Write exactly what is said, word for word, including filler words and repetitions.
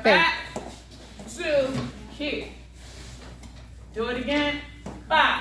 right there. Back, two, kick. Do it again. Five.